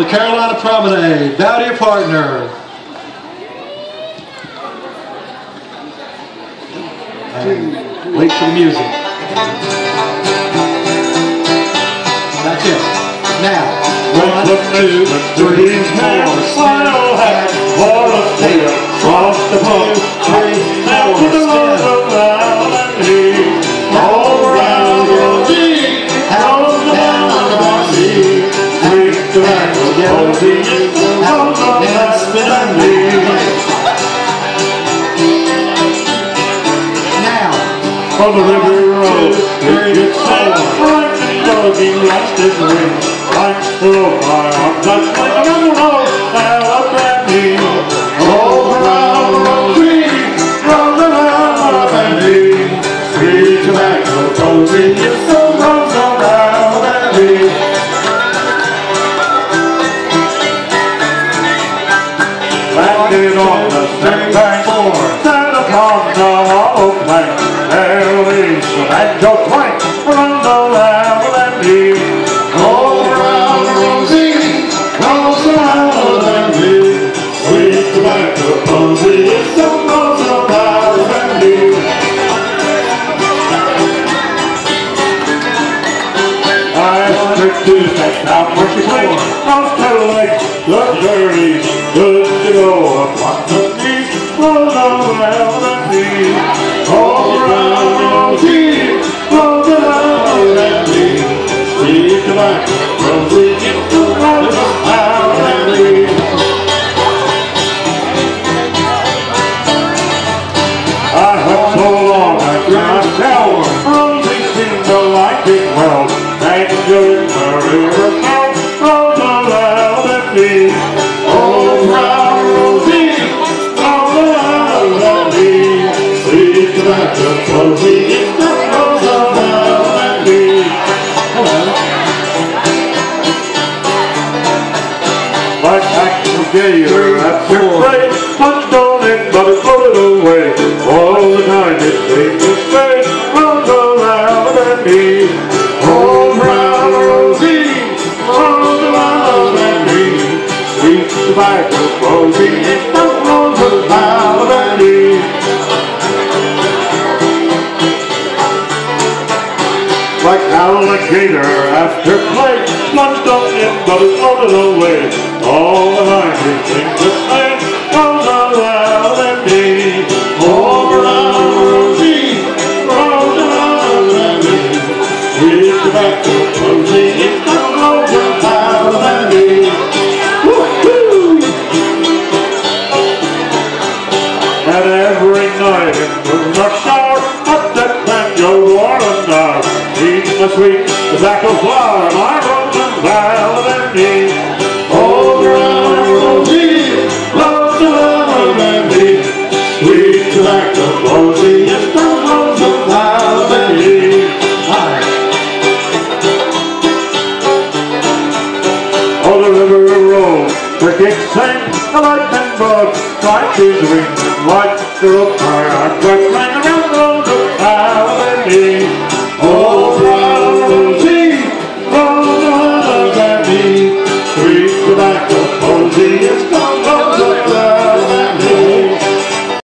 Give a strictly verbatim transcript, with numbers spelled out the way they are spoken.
the Carolina Promenade. Bow to your partner. And wait for the music. That's it. Now, one, two, three, four, smile hat, for a tail, cross the pump, three, four, spin, all around the rosie, out down the bossy, drink tobacco, rosy, out and spin on me. Now, on the river road, here you go. He lost his ring, like through my arms, I'm like a road, Alabama. All around the rosy, round and round Alabama. Sweet tobacco, cozy, it's so rose on Alabama. Landed on the sandbank floor, sat upon the hollow plank. There leaves the banjo clank, around the all around the rosy, cross around the me. Sweet tobacco, cozy, it's the rose of Alabama. I wanted to take out where she played, out to the lake, the dirty, good to go upon the knees, rose of Alabama. All around the rosy, rose of Alabama. Sweet tobacco, rosy, it's the rose of Alabama. I have so long I cannot tell, rosy seemed to like it well. Danger in the river mouth, rose of Alabama. All around rosy, rose of Alabama. Sweet tobacco, rosy, it's the rose of Alabama. Like Axel Gayer at your play, punched on it, but it floated away. All the time it seemed to stay, rose of Alabama. All round rosy, rose of Alabama. Sweet tobacco, rosy, it's the rose of Alabama. Like alligator after play, plunged on it, but it floated away. All behind it seemed to say, rose of Alabama. All around rosy, rose of Alabama. Sweet tobacco, rosy, it's the rose of Alabama. Woo-hoo! And every night in the rush hour, up that banjo warning now. Eating the sweet tobacco flower, my rose of Alabama. All around rosy, rose of Alabama. Sweet tobacco, rosy, it's the rose of Alabama. On the river road, crickets sing, the lightning bug flies his wings, like the rope, I got